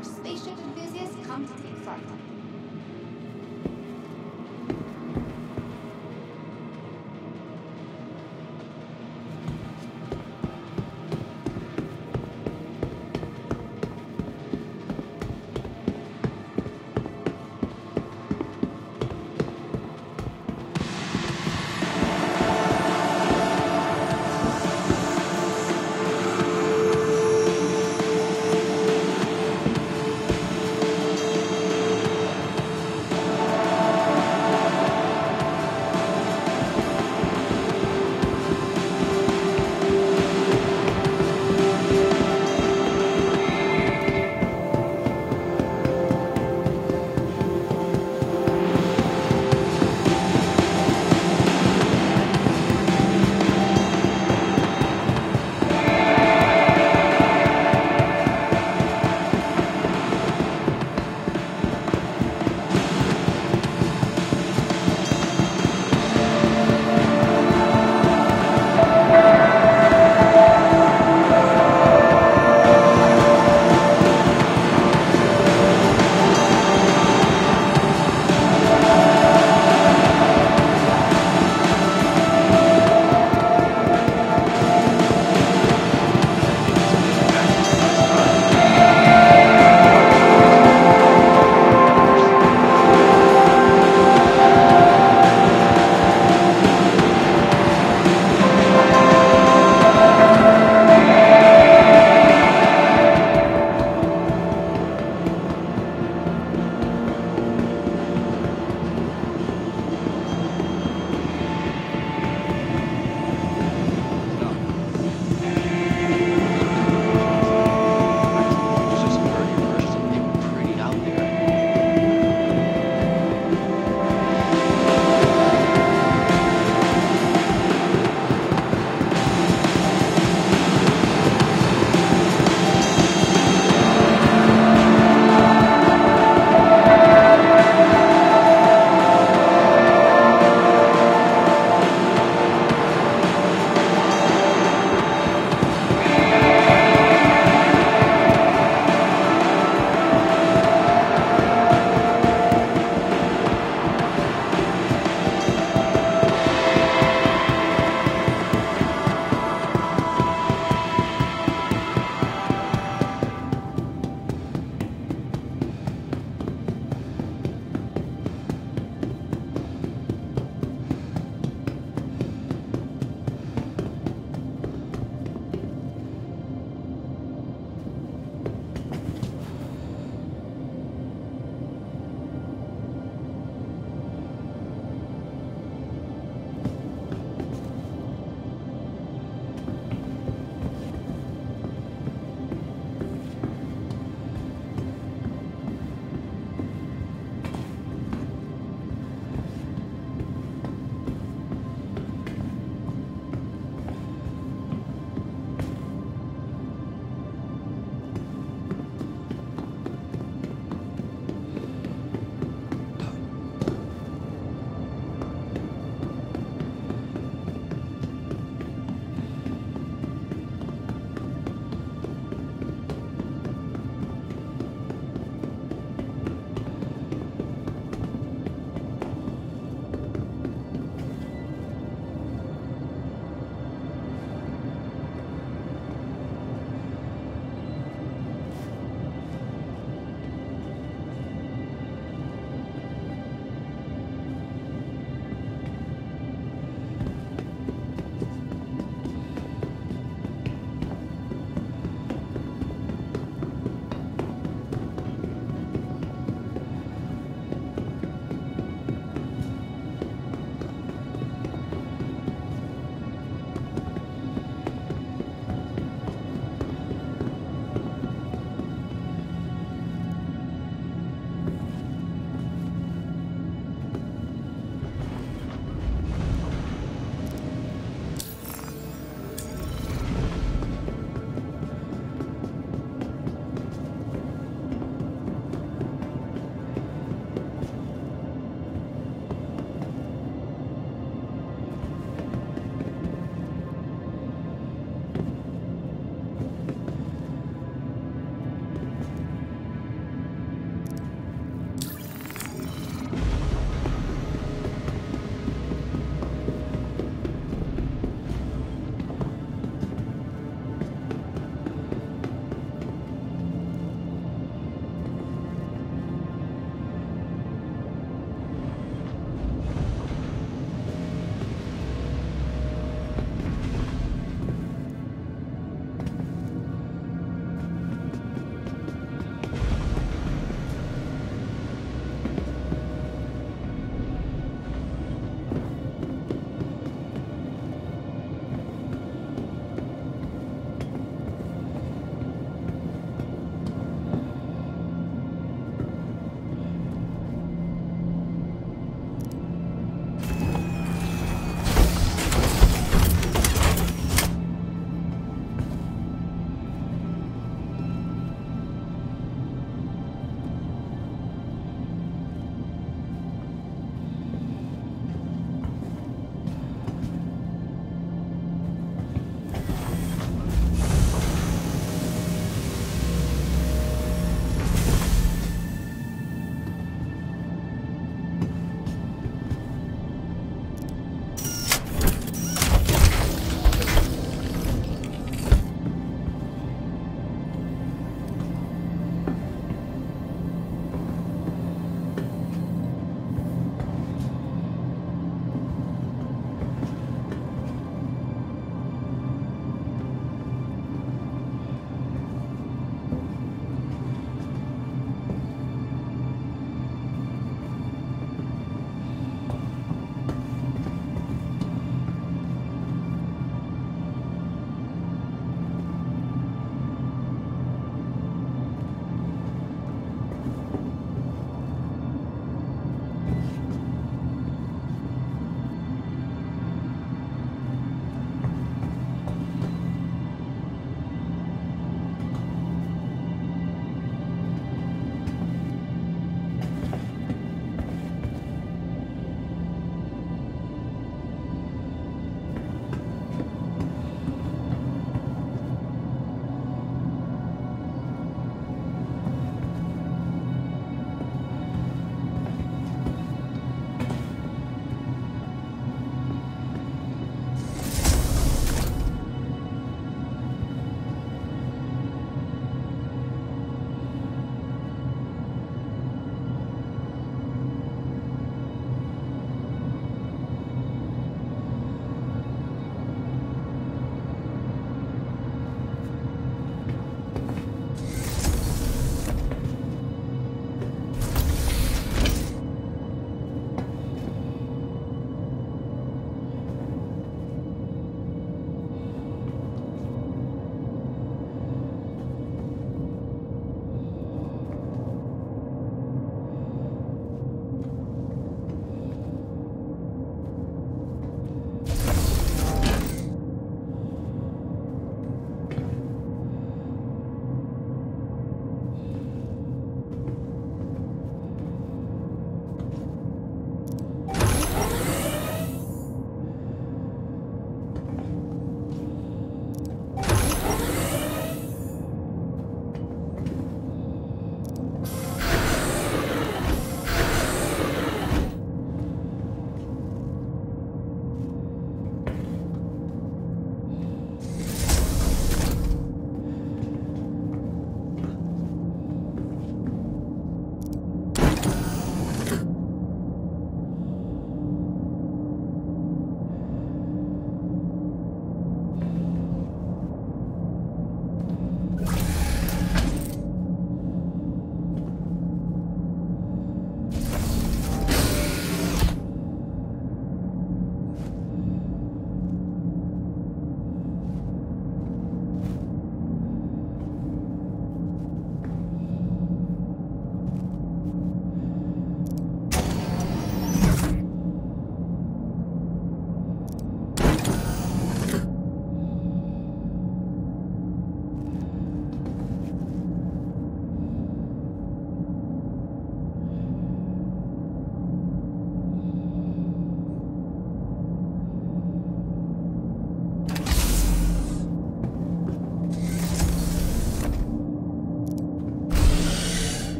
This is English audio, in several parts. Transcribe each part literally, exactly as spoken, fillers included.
Spaceship enthusiasts come to take flight.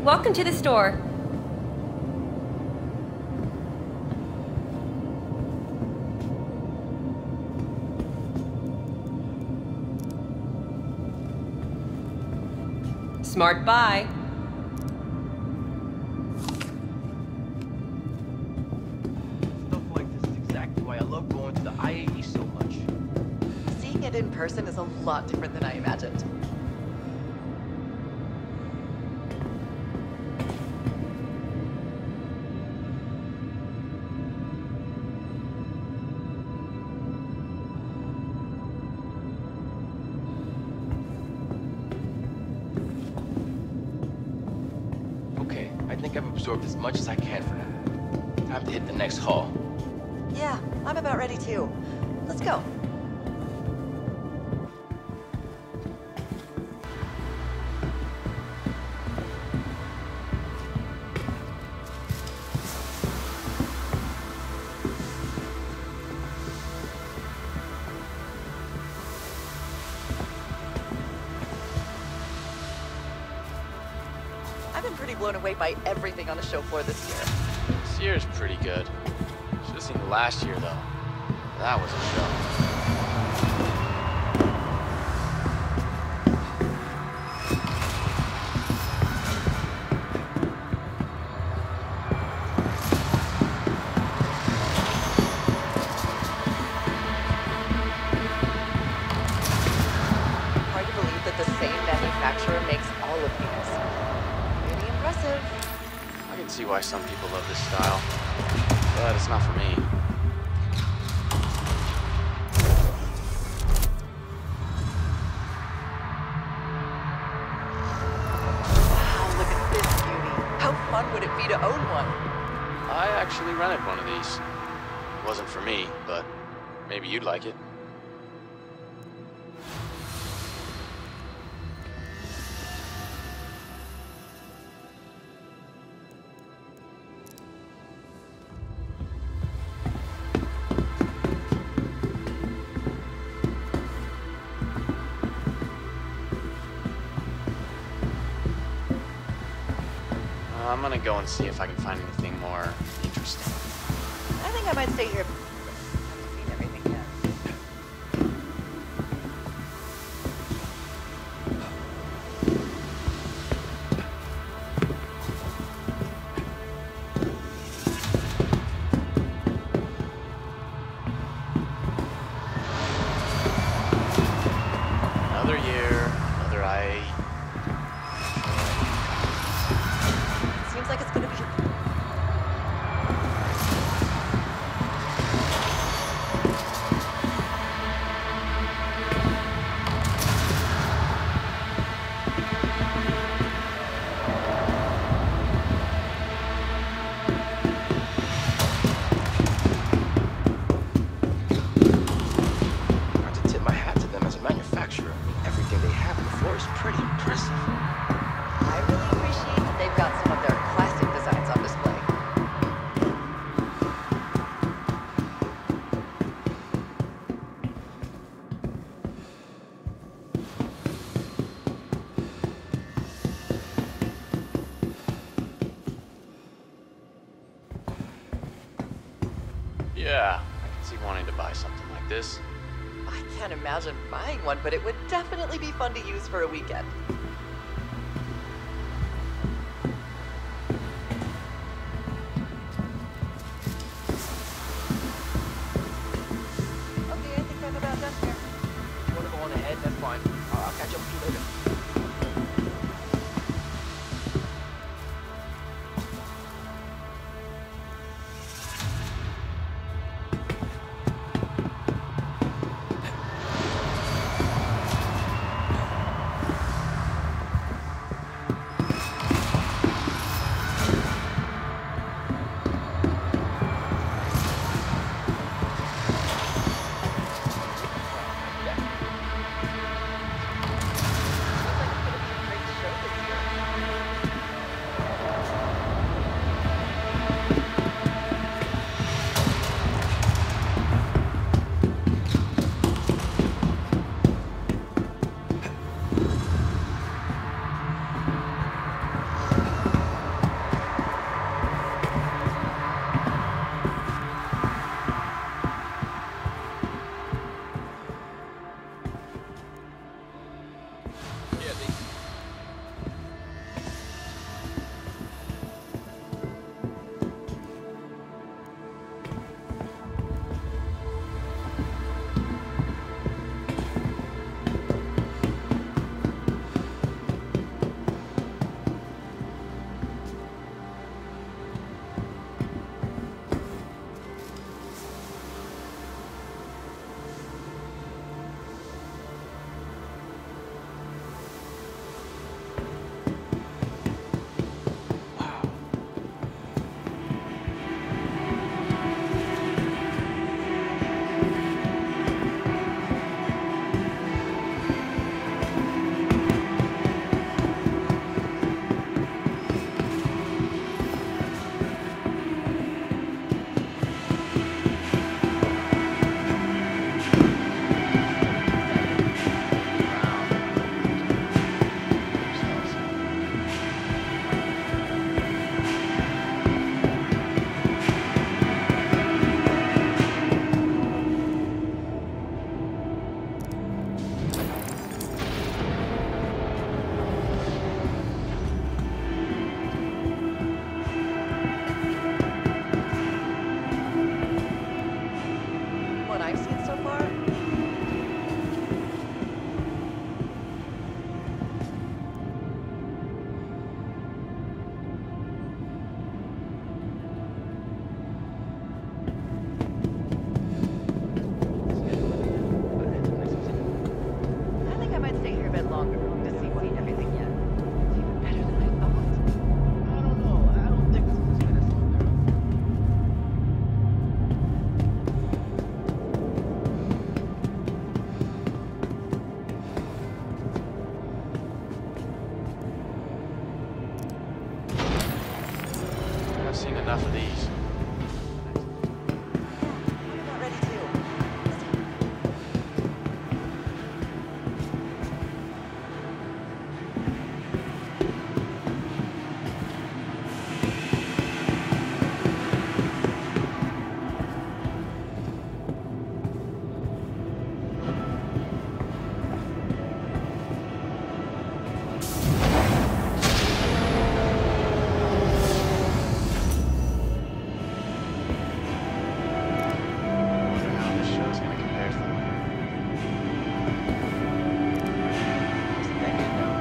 welcome to the store. Smart buy. Stuff like this is exactly why I love going to the I A E so much. Seeing it in person is a lot different than I imagined. Okay, I think I've absorbed as much as I can for now. Time to hit the next hall. Yeah, I'm about ready too. Let's go. I've been pretty blown away by everything on the show floor this year. This year's pretty good. Should have seen the last year, though. That was a show. Hard to believe that the same manufacturer makes all of these. Pretty impressive. I can see why some people love this style, but it's not for me. Wow, look at this beauty. How fun would it be to own one? I actually rented one of these. It wasn't for me, but maybe you'd like it. Uh, I'm gonna go and see if I can find anything more interesting. I think I might stay here. I haven't seen everything yet. Another year, another I A E. Seems like it's gonna be. Not to tip my hat to them as a manufacturer. Everything they have on the floor is pretty impressive. I really appreciate that they've got some of their classic designs on display. Yeah, I can see wanting to buy something like this. I can't imagine buying one, but it would definitely be fun to use for a weekend. Okay, I think I'm about done here. If you want to go on ahead, that's fine. Uh, I'll catch up with you later. what I've seen so far. I think I might stay here a bit longer to see seen everything yet. It's even better than I thought. I don't know. I don't think this is as good as Tumbril. I've seen enough of these. You're not ready to. I wonder how this show's gonna compare to them. It's naked now.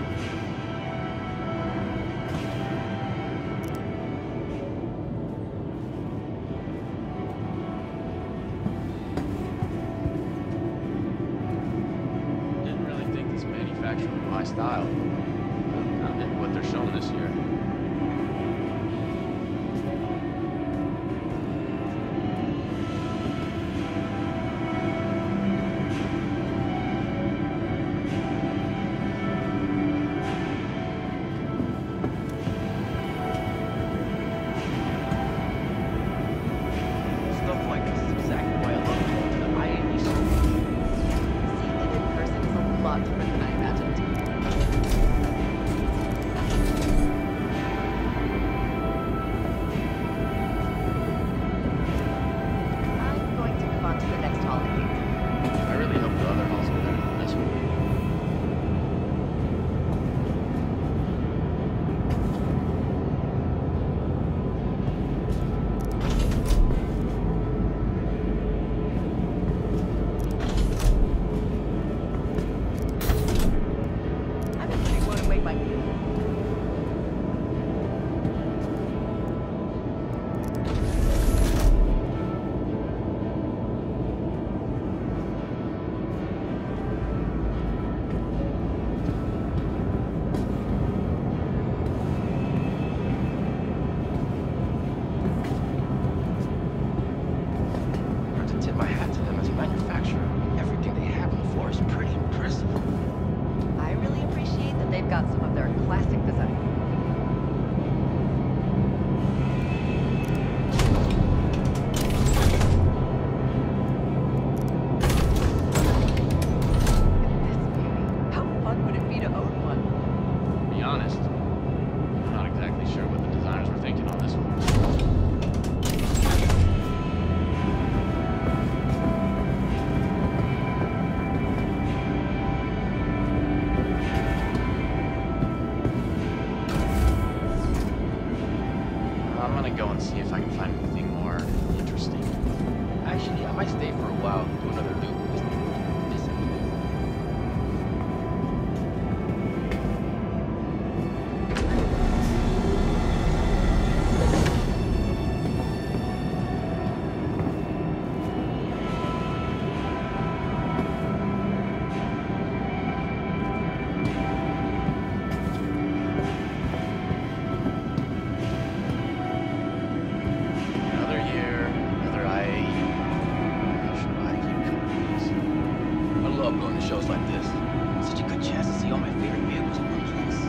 Didn't really think this manufacturer was my style. Not maybe what they're showing this year. Stuff like this is exactly why I love going to the I A E school. Seeing it in person is a lot different than I imagined. I'm going to move on to the next hall, I think. I really hope the other halls are better than this one. I've been pretty blown away by you. I have to tip my hat to them as a manufacturer. Everything they have on the floor is pretty impressive. I really appreciate that they've got some of their classic design. Look at this beauty. How fun would it be to own one? To be honest, I'm not exactly sure what the designers were thinking on this one. I'm gonna go and see if I can find anything more interesting. Actually, I might stay for a while, do another loop. This is Another year, another I A E. How should I keep track of these? I love going to shows like this. Such a good chance to see all my favorite vehicles in one place.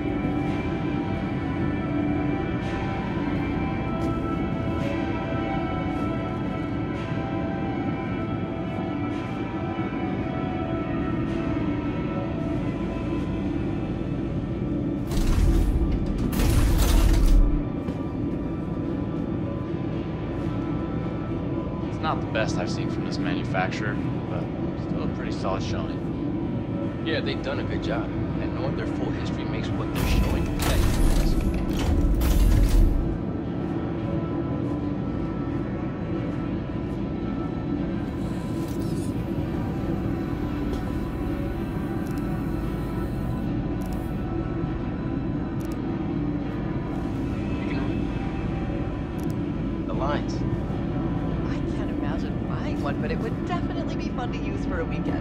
It's not the best I've seen from this manufacturer, but still a pretty solid showing. Yeah, they've done a good job. And knowing their full history makes what they're showing that impressive. definitely be fun to use for a weekend.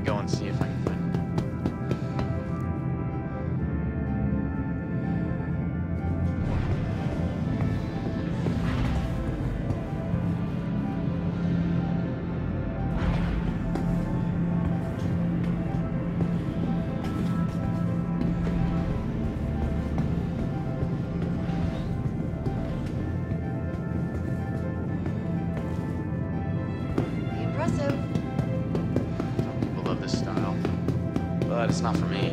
go and see if I can find him. Impressive. Some people love this style, but it's not for me.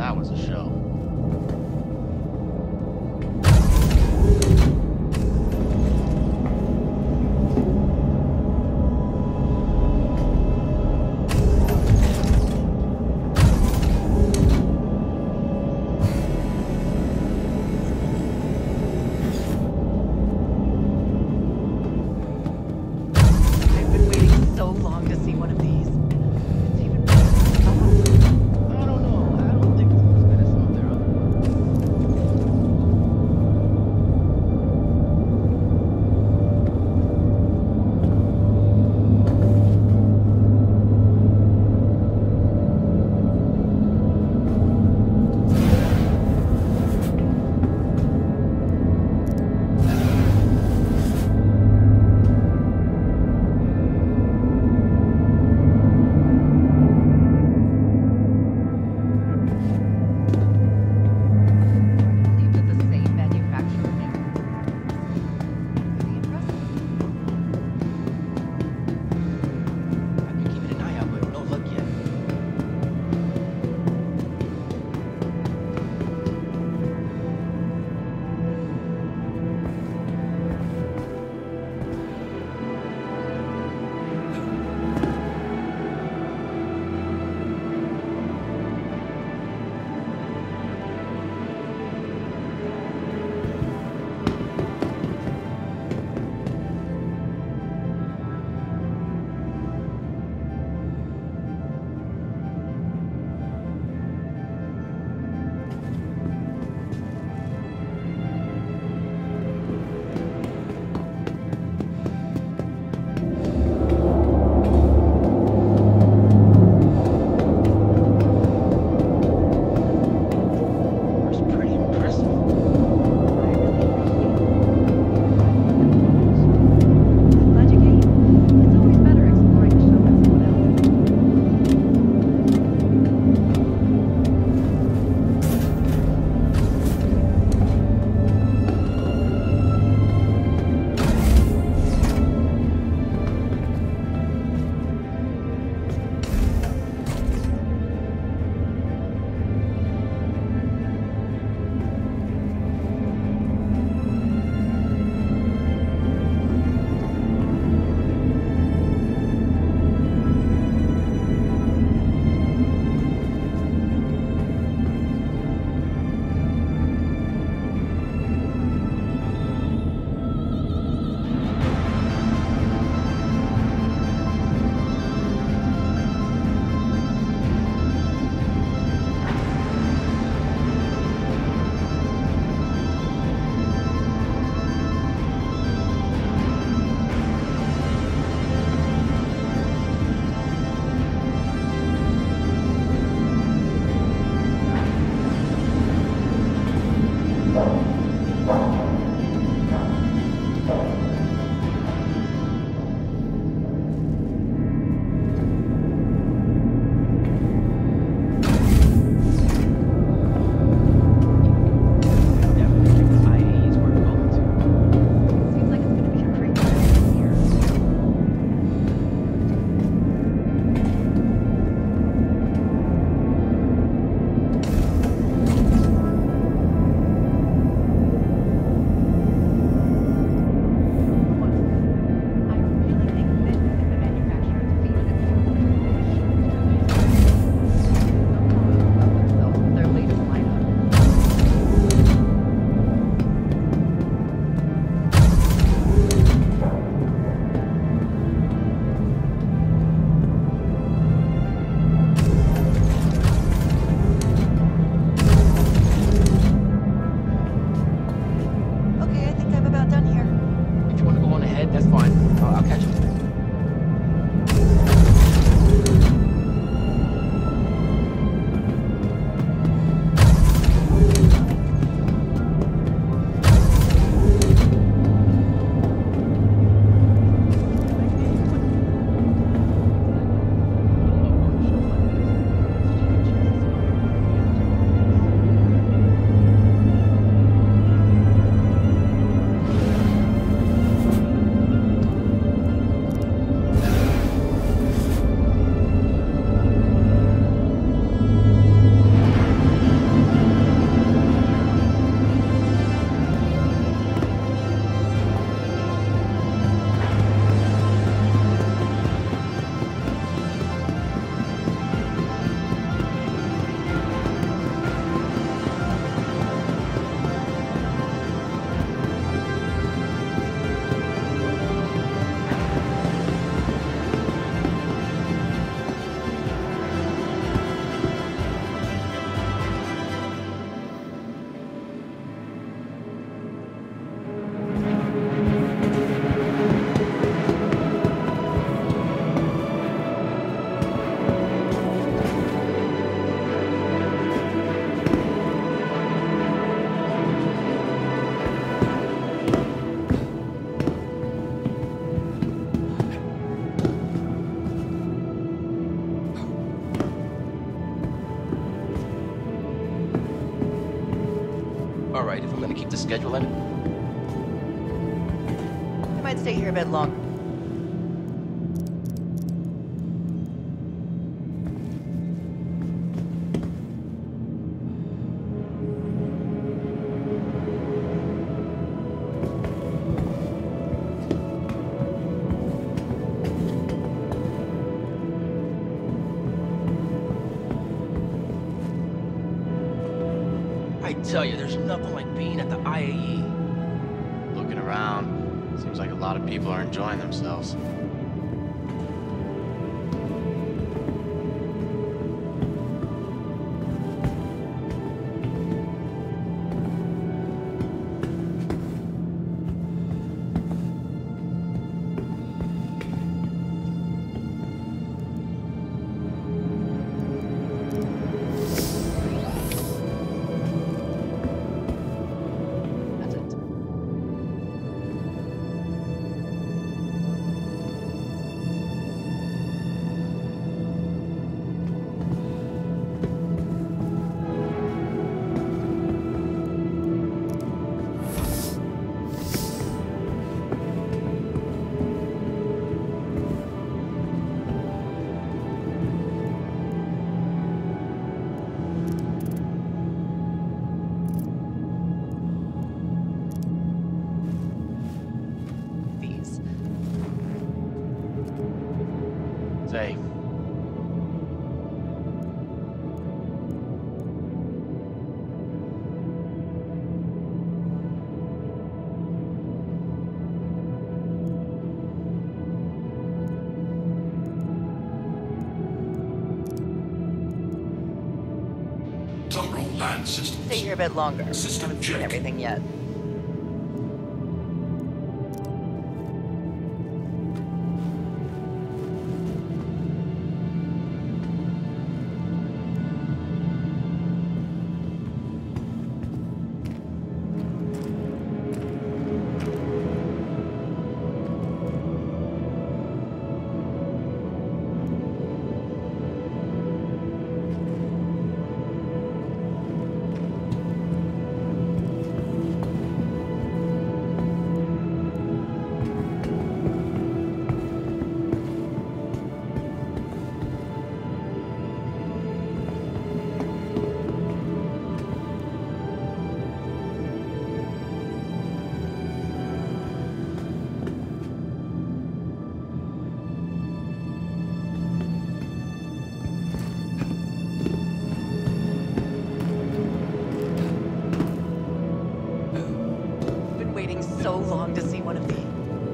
that was a show. I've been waiting so long to see one of these. It's even better than I thought. I don't know. I don't think it's as good as some of their right if I'm gonna keep the schedule in it. I might stay here a bit longer. I tell you, there's nothing like being at the I A E. Looking around, seems like a lot of people are enjoying themselves. That's it. These. Say, Tumbril land systems. Stay here a bit longer. System Haven't seen check. everything yet. Been waiting so long to see one of these.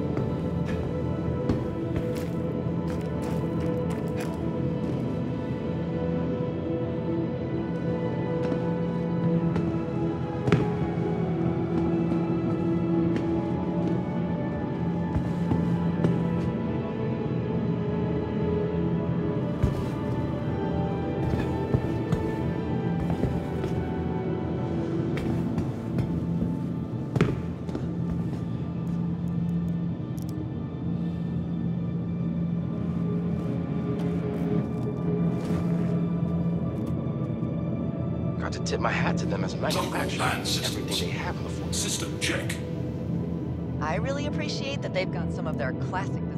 Got to tip my hat to them as a Tumbril manufacturer. land systems. Everything they have in the force. System check. I really appreciate that they've got some of their classic design.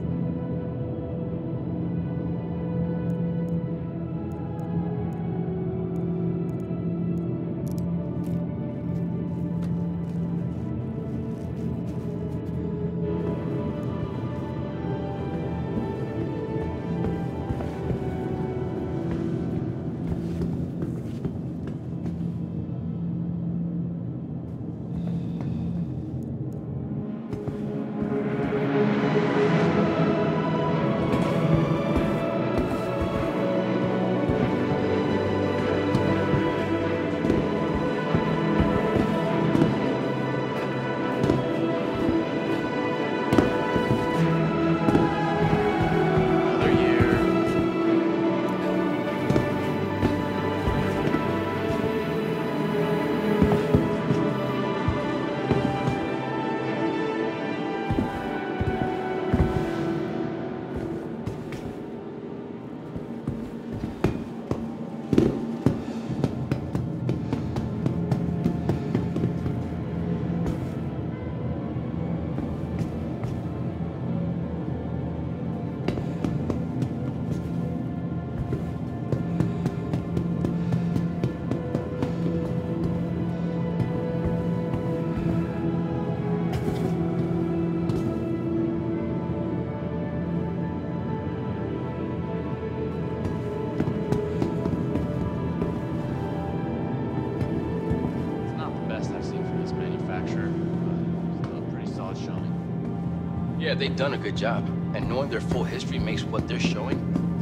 Yeah, they've done a good job. And knowing their full history makes what they're showing.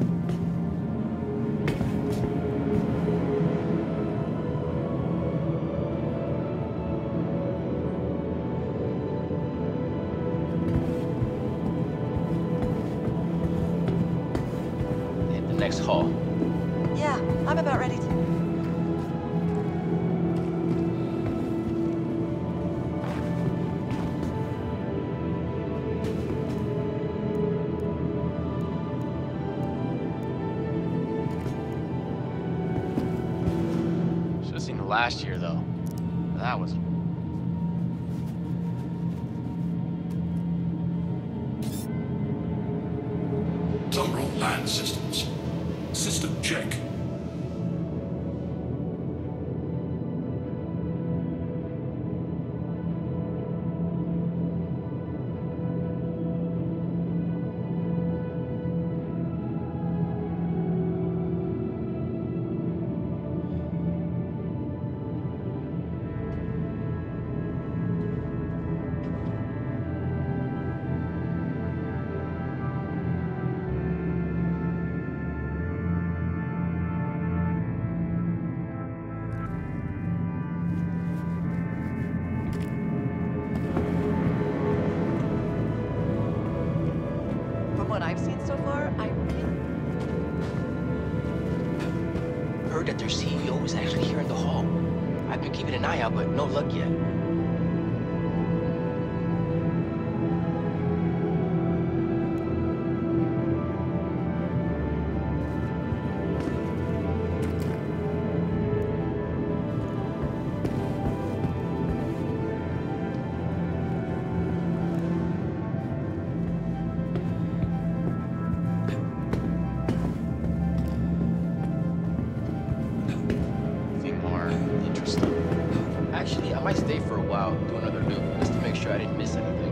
Hit the next hall. Yeah, I'm about ready to. Should've seen the last year, though. That was... Tumbril land systems. System check. From what I've seen so far, I really. Heard that their C E O is actually here in the hall. I've been keeping an eye out, but no luck yet. Nothing more interesting. Actually, I might stay for a while, do another loop, just to make sure I didn't miss anything.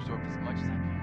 absorb as much as I can.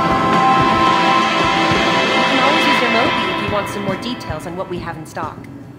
Some more details on what we have in stock.